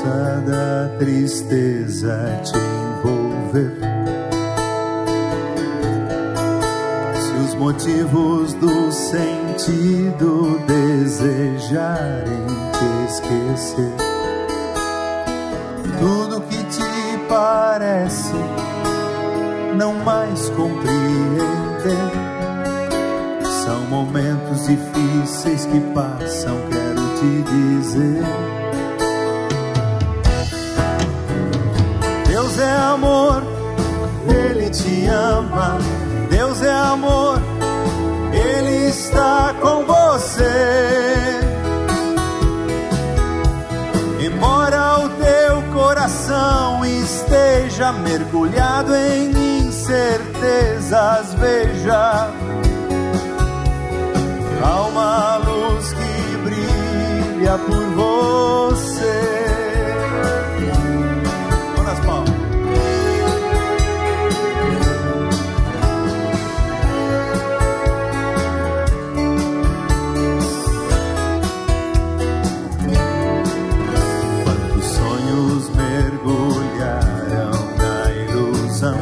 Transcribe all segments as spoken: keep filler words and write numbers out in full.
força da tristeza te envolver, se os motivos do sentido desejarem te esquecer, tudo que te parece não mais compreender, são momentos difíceis que passam, quero te dizer. Deus é amor, Ele te ama. Deus é amor, Ele está com você. Embora o teu coração esteja mergulhado em incertezas, veja, há uma luz que brilha por você. Vamos nas palmas. Quantos sonhos mergulharam na ilusão,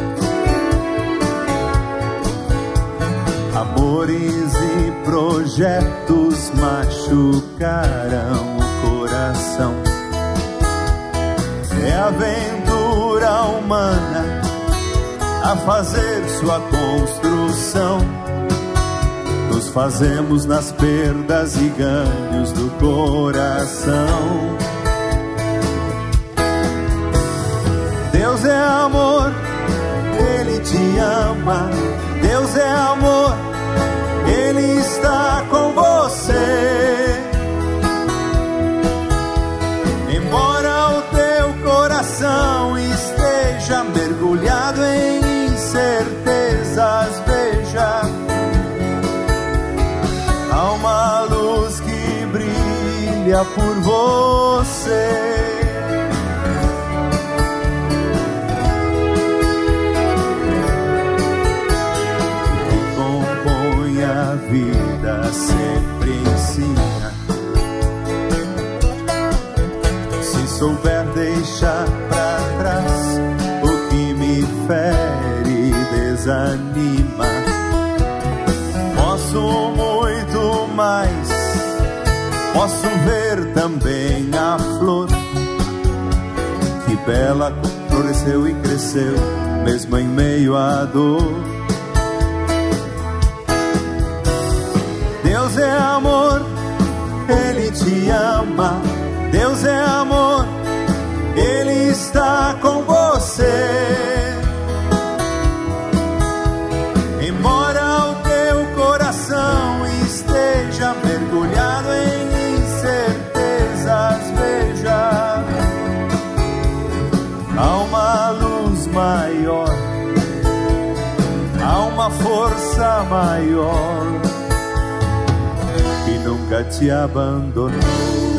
amores e projetos machucaram o coração. É a aventura humana a fazer sua construção. Nos fazemos nas perdas e ganhos do coração. Deus é amor, Ele te ama. Deus é amor, Ele está com você. Embora o teu coração esteja mergulhado em incertezas, veja, há uma luz que brilha por você. A vida sempre ensina, se souber deixar pra trás o que me fere e desanima. Posso muito mais, posso ver também a flor que bela floresceu e cresceu mesmo em meio à dor. Deus é amor, Ele te ama. Deus é amor, Ele está com você. Embora o teu coração esteja mergulhado em incertezas, veja, há uma luz maior, há uma força maior que nunca te abandonou.